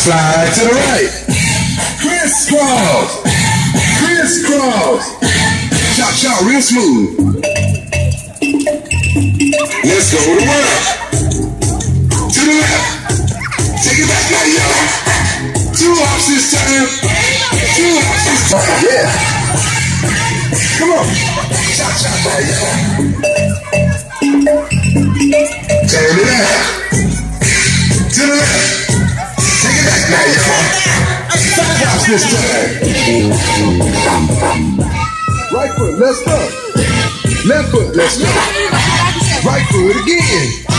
Slide to the right. Crisscross. Crisscross. Chop, chop, real smooth. Let's go to work. To the left. Take it back now, y'all. 2 hops this time. 2 hops this time. Yeah. Come on. Chop, chop, that, y'all. Turn it out. To the left. Take it back now, y'all. 5 hops this time. Right foot, let's go. Left foot, let's go. Right foot again.